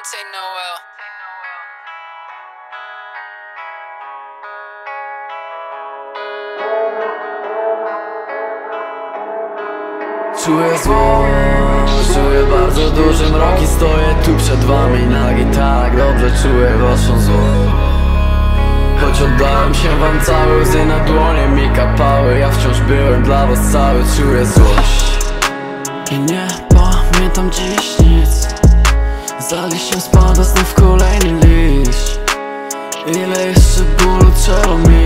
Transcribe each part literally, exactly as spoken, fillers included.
Say Noel. Czuję złość, czuję bardzo duży mrok i stoję tu przed wami nagi. Tak dobrze czuję waszą złość. Choć oddałem się wam cały, łzy na dłonie mi kapały. Ja wciąż byłem dla was cały, czuję złość. I nie pamiętam dziś nic. Za liściem spada znów kolejny liść. Ile jeszcze bólu trzeba mi,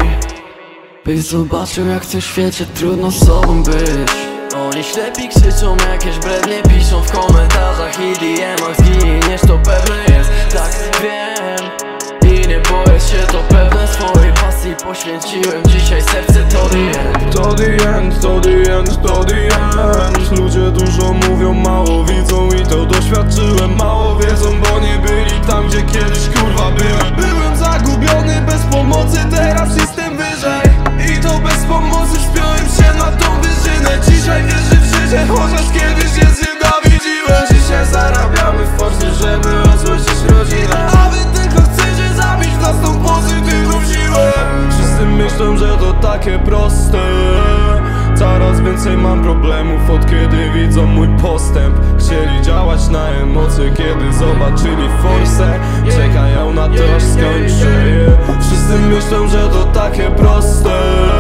byś zobaczył jak w tym świecie trudno sobą być. Oni ślepi krzyczą, jakieś brednie piszą w komentarzach i D M-ach. Zginiesz, to pewne jest, tak wiem. I nie boję się, to pewne, swojej pasji poświęciłem dzisiaj serce. To the end, to the end, to the end, to the end. Ludzie dużo mówią, mało widzą i to doświadczyłem. Mało wiedzą, bo nie byli tam, gdzie kiedyś kurwa byłem. Byłem zagubiony, bez pomocy, teraz jestem wyżej. I to bez pomocy wspiąłem się na tą wyżynę. Dzisiaj wierzę w życie, chociaż kiedyś je znienawidziłem. Dzisiaj zarabiamy w Forcie, żeby rozłożyć rodzinę. A wy tylko chcecie zabić w nas tą pozytywną siłę. Wszyscy myślą, że to takie proste. Coraz więcej mam problemów od kiedy widzą mój postęp. Chcieli działać na emocje, kiedy zobaczyli forsę. Czekają na to, aż skończę. Wszyscy myślą, że to takie proste.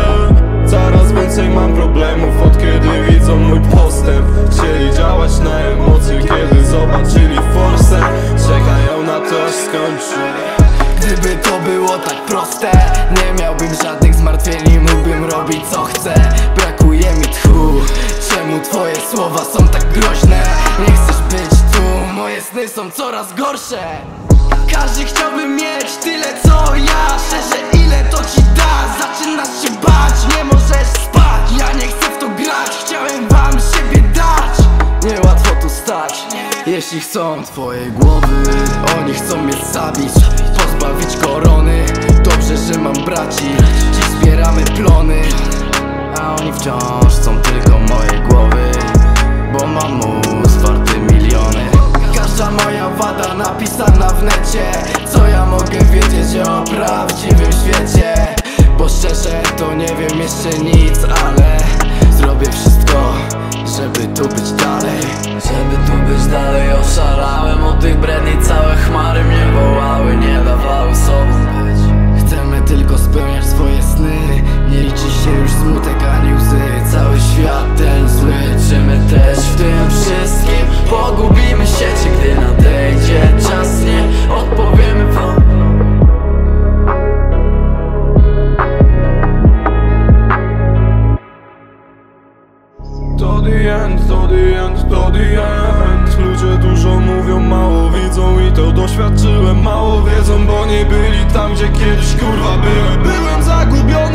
Coraz więcej mam problemów od kiedy widzą mój postęp. Chcieli działać na emocje, kiedy zobaczyli forsę. Czekają na to, aż skończę. Gdyby to było tak proste, nie miałbym żadnych zmartwień i mógłbym robić co chcę. Brakuje mi tchu, czemu twoje słowa są tak groźne? Nie chcesz być tu, moje sny są coraz gorsze. Każdy chciałby mieć tyle co ja. Szczerze, ile to ci da? Zaczynasz się bać, nie możesz spać. Ja nie chcę w to grać, chciałem wam siebie dać. Niełatwo tu stać, jeśli chcą twojej głowy. Oni chcą mnie zabić, pozbawić korony. Dobrze, że mam braci, dziś zbieramy plony. A oni wciąż chcą tylko mojej głowy, bo mam mózg warty miliony. Każda moja wada napisana w necie. Co ja mogę wiedzieć o prawdziwym świecie? Bo szczerze to nie wiem jeszcze nic, ale zrobię wszystko, żeby tu być dalej. Żeby tu być dalej. Oszalałem od tych bredni, całe chmary mnie wołały, nie dawały sobą być. Chcemy tylko spełniać swoje sny. Nie liczy się już smutek ani łzy. Cały świat ten zły, czy my też w tym wszystkim pogubimy się? Czy gdy nadejdzie czas, nie odpowiemy wam? To the end, to the end, to the end. Ludzie dużo mówią, mało widzą i to doświadczyłem. Mało wiedzą, bo nie byli tam, gdzie kiedyś kurwa byłem. Byłem zagubiony,